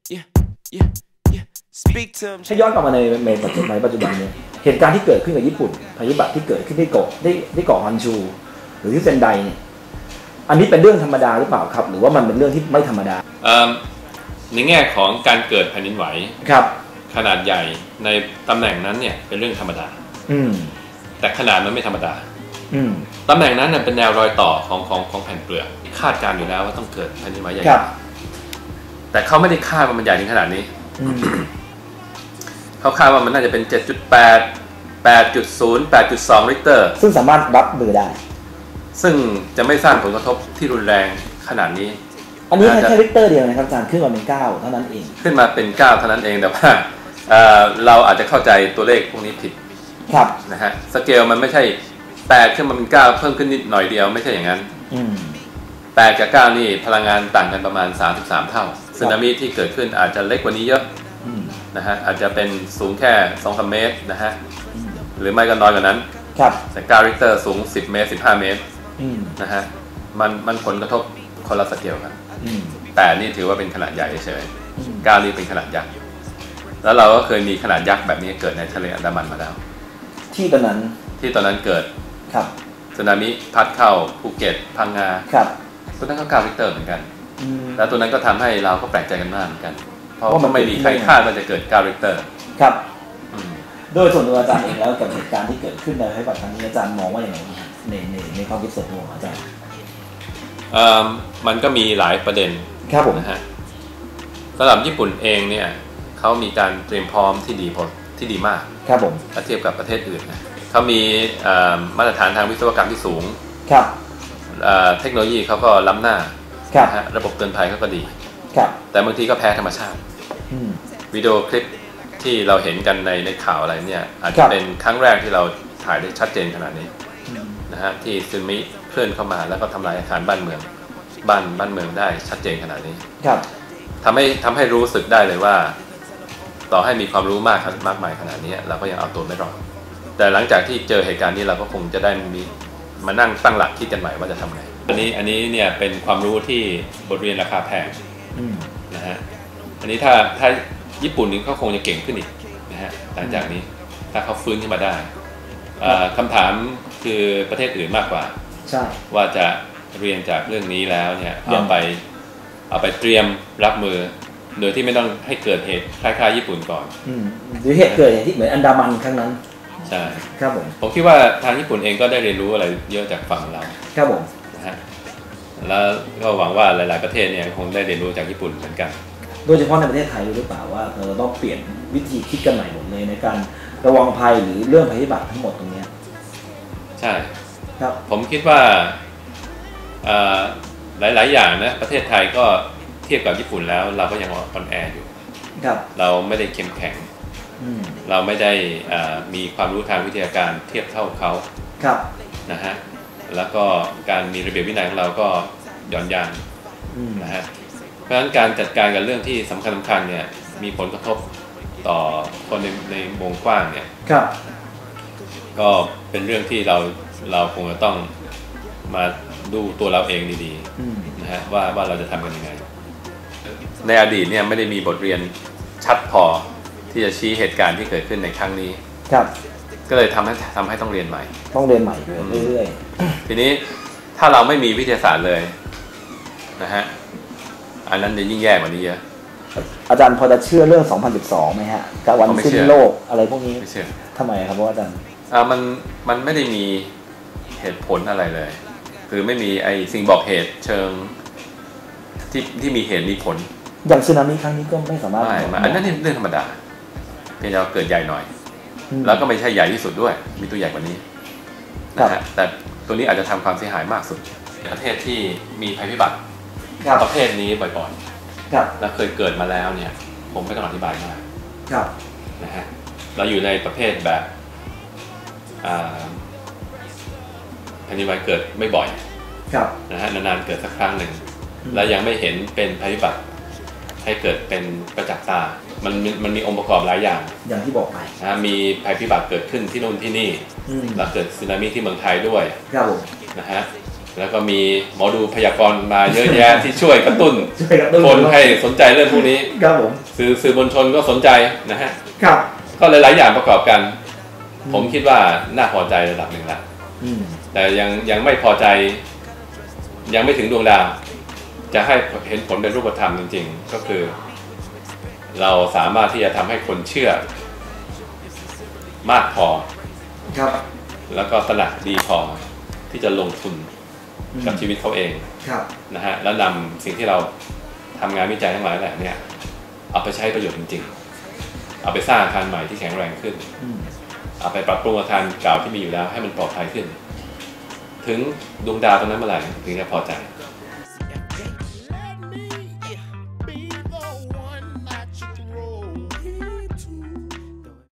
ถ้าย้อนกลับมาในปัจจุบันเนี่ยเหตุการณ์ที่เกิดขึ้นกับญี่ปุ่นภัยพิบัติที่เกิดขึ้นที่เกาะฮอนชูหรือที่เซนไดเนี่ยอันนี้เป็นเรื่องธรรมดาหรือเปล่าครับหรือว่ามันเป็นเรื่องที่ไม่ธรรมดาในแง่ของการเกิดแผ่นดินไหวครับขนาดใหญ่ในตำแหน่งนั้นเนี่ยเป็นเรื่องธรรมดาแต่ขนาดมันไม่ธรรมดาตำแหน่งนั้นเนี่ยเป็นแนวรอยต่อของแผ่นเปลือกคาดการอยู่แล้วว่าต้องเกิดแผ่นดินไหวใหญ่แต่เขาไม่ได้คาดว่ามันใหญ่ถึงขนาดนี้เขาคาดว่ามันน่าจะเป็น 7.8 8.0 8.2 ริกเตอร์ซึ่งสามารถรับมือได้ซึ่งจะไม่สร้างผลกระทบที่รุนแรงขนาดนี้อันนี้แค่ริกเตอร์เดียวนะครับอาจารย์ขึ้นมาเป็น9เท่านั้นเองขึ้นมาเป็น9เท่านั้นเองแต่ว่าเราอาจจะเข้าใจตัวเลขพวกนี้ผิดครับนะฮะสเกลมันไม่ใช่8ขึ้นมาเป็น9เพิ่มขึ้นนิดหน่อยเดียวไม่ใช่อย่างนั้น8กับ9นี่พลังงานต่างกันประมาณ33เท่าสึนามิที่เกิดขึ้นอาจจะเล็กกว่านี้เยอะนะฮะอาจจะเป็นสูงแค่ 2-3 เมตรนะฮะหรือไม่ก็น้อยกว่านั้นแต่9ริกเตอร์สูง10เมตร15เมตรนะฮะมันผลกระทบคนละสเกลกัน8นี่ถือว่าเป็นขนาดใหญ่เฉย9นี่เป็นขนาดยักษ์แล้วเราก็เคยมีขนาดยักษ์แบบนี้เกิดในทะเลอันดามันมาแล้วที่ตอนนั้นเกิดสึนามิพัดเข้าภูเก็ตพังงาตัวนั้นก็9ริกเตอร์เหมือนกันแล้วตัวนั้นก็ทำให้เราก็แปลกใจกันมากเหมือนกันเพราะว่าไม่มีใครคาดว่าจะเกิด9ริกเตอร์ครับโดยส่วนตัวอาจารย์เองแล้วกับเหตุการณ์ที่เกิดขึ้นในภัยพิบัติครั้งนี้อาจารย์มองว่าอย่างไรในความคิดส่วนตัวของอาจารย์มันก็มีหลายประเด็นนะฮะสำหรับญี่ปุ่นเองเนี่ยเขามีการเตรียมพร้อมที่ดีมากครับผมถ้าเทียบกับประเทศอื่นนะเขามีมาตรฐานทางวิศวกรรมที่สูงเทคโนโลยีเขาก็ล้ำหน้าระบบเตือนภัยเขาก็ดีแต่บางทีก็แพ้ธรรมชาติวิดีโอคลิปที่เราเห็นกันในข่าวอะไรเนี่ยอาจจะเป็นครั้งแรกที่เราถ่ายได้ชัดเจนขนาดนี้นะฮะที่สึนามิเคลื่อนเข้ามาแล้วก็ทำลายอาคารบ้านเมืองได้ชัดเจนขนาดนี้ทำให้รู้สึกได้เลยว่าต่อให้มีความรู้มากมายขนาดนี้เราก็ยังเอาตัวไม่รอดแต่หลังจากที่เจอเหตุการณ์นี้เราก็คงจะได้มานั่งตั้งหลักคิดกันใหม่ว่าจะทำไงอันนี้เนี่ยเป็นความรู้ที่บทเรียนราคาแพงนะฮะอันนี้ถ้าญี่ปุ่นนี่เขาคงจะเก่งขึ้นอีกนะฮะหลังจากนี้ถ้าเขาฟื้นขึ้นมาได้คำถามคือประเทศอื่นมากกว่าว่าจะเรียนจากเรื่องนี้แล้วเนี่ยเอาไปเตรียมรับมือโดยที่ไม่ต้องให้เกิดเหตุคล้ายๆญี่ปุ่นก่อนหรือเหตุเกิดอย่างที่เหมือนอันดามันครั้งนั้นใช่ครับผมคิดว่าทางญี่ปุ่นเองก็ได้เรียนรู้อะไรเยอะจากฝั่งเราครับผมนะฮะแล้วก็หวังว่าหลายๆประเทศเนี่ยคงได้เรียนรู้จากญี่ปุ่นเหมือนกันโดยเฉพาะในประเทศไทยหรือเปล่าว่าเราต้องเปลี่ยนวิธีคิดกันใหม่หมดเลยในการระวังภัยหรือเรื่องภัยพิบัติทั้งหมดตรงนี้ใช่ครับผมคิดว่าหลายๆอย่างนะประเทศไทยก็เทียบกับญี่ปุ่นแล้วเราก็ยังอ่อนแออยู่เราไม่ได้เข้มแข็งเราไม่ได้มีความรู้ทางวิทยาการเทียบเท่าเขานะฮะแล้วก็การมีระเบียบวินัยของเราก็หย่อนยานนะฮะเพราะฉะนั้นการจัดการกับเรื่องที่สำคัญเนี่ยมีผลกระทบต่อคนในวงกว้างเนี่ยก็เป็นเรื่องที่เราคงจะต้องมาดูตัวเราเองดีๆนะฮะว่าเราจะทำกันยังไงในอดีตเนี่ยไม่ได้มีบทเรียนชัดพอที่จะชี้เหตุการณ์ที่เกิดขึ้นในครั้งนี้ก็เลยทำให้ต้องเรียนใหม่เรื่อยๆทีนี้ถ้าเราไม่มีวิทยาศาสตร์เลยนะฮะอันนั้นจะยิ่งแย่กว่านี้เยอะอาจารย์พอจะเชื่อเรื่อง2012ไหมฮะกับวันสิ้นโลกอะไรพวกนี้ไม่เชื่อทำไมครับเพราะอาจารย์มันไม่ได้มีเหตุผลอะไรเลยคือไม่มีไอ้สิ่งบอกเหตุเชิงที่มีเหตุมีผลอย่างสึนามิครั้งนี้ก็ไม่สามารถอันนั้นเรื่องธรรมดาเพียงแต่เกิดใหญ่หน่อยแล้วก็ไม่ใช่ใหญ่ที่สุดด้วยมีตัวใหญ่กว่านี้นะฮะแต่ตัวนี้อาจจะทำความเสียหายมากสุดประเทศที่มีภัยพิบัติประเภทนี้บ่อยๆและเคยเกิดมาแล้วเนี่ยผมไม่ต้องอธิบายมากนะฮะเราอยู่ในประเภทแบบแผ่นดินไหวเกิดไม่บ่อยนะฮะนานๆเกิดสักครั้งหนึ่งและยังไม่เห็นเป็นภัยพิบัติให้เกิดเป็นประจักษ์ตามันมีองค์ประกอบหลายอย่างที่บอกไปนะมีภัยพิบัติเกิดขึ้นที่นู่นที่นี่แล้วเกิดสึนามิที่เมืองไทยด้วยนะฮะแล้วก็มีหมอดูพยากรณ์มาเยอะแยะที่ช่วยกระตุ้นคนให้สนใจเรื่องพวกนี้ครับผมสื่อมวลชนก็สนใจนะฮะครับก็หลายๆอย่างประกอบกันผมคิดว่าน่าพอใจระดับหนึ่งละแต่ยังไม่พอใจยังไม่ถึงดวงดาวจะให้เห็นผลเป็นรูปธรรมจริงๆก็คือเราสามารถที่จะทำให้คนเชื่อมากพอครับแล้วก็ตระหนักดีพอที่จะลงทุนกับชีวิตเขาเองนะฮะแล้วนำสิ่งที่เราทำงานวิจัยทั้งหลายแหละเนี่ยเอาไปใช้ประโยชน์จริงๆเอาไปสร้างอาคารใหม่ที่แข็งแรงขึ้นเอาไปปรับปรุงอาคารเก่าที่มีอยู่แล้วให้มันปลอดภัยขึ้นถึงดวงดาวตรงนั้นเมื่อไหร่ถึงจะพอใจ